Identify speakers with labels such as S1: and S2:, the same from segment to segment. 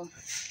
S1: Oh.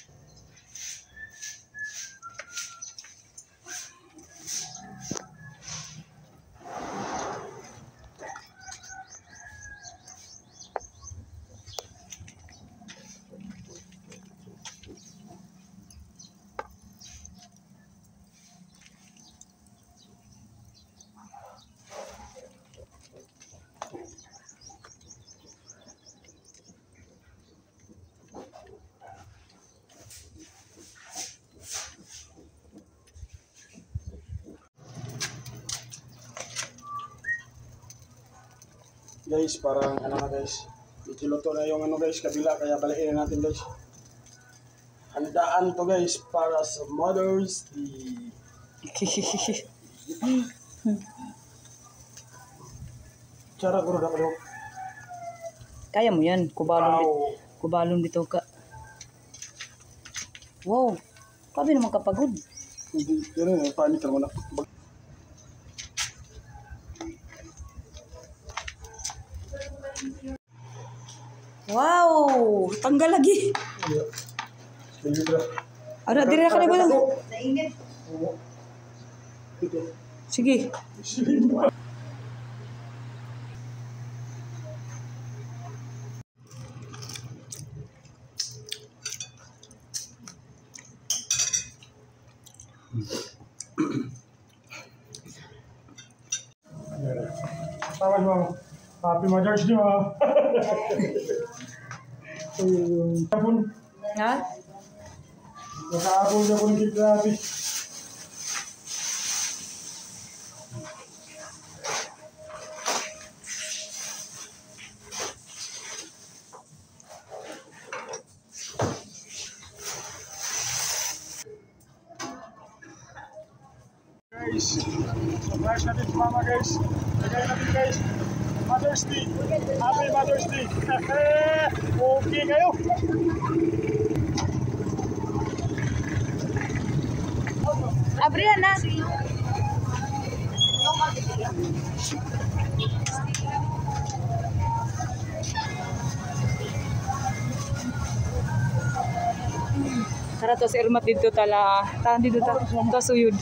S2: Guys, parang ano na guys, itiluto na yung ano guys, kabila, kaya balikin natin guys. Handaan to guys para sa Mother's Day. Cara ko rin ako.
S1: Kaya mo yan, kubalon bitaw ka. Wow, kabi naman kapagod.
S2: Hindi, yun yung panit naman ako.
S1: Wow, tanggal lagi. Ada diri ka na ba? Sige.
S2: Tawag mo. Happy Mother's Day mo. Kapun.
S1: Ha?
S2: Nakaapon na po ng grabe. Guys, surprise natin si Mama guys. Lagay natin guys. Mother's Day. Happy Mother's Day. Okay kayo.
S1: Abrihan na. Tara to si Irmat dito tala. Tahan dito ta. To suyod.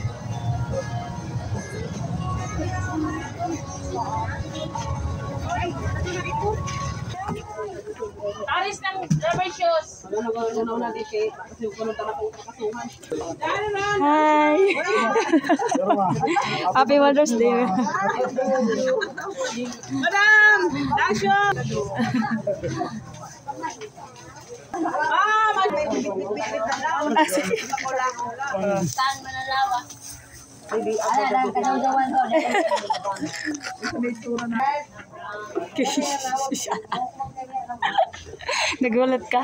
S3: Aris ng rubber shoes.
S1: Hi. Happy Mother's Day.
S3: Madam! Dasyo! Saan manalawa? Alam, kadaw-dawan ko.
S1: Nagulat ka.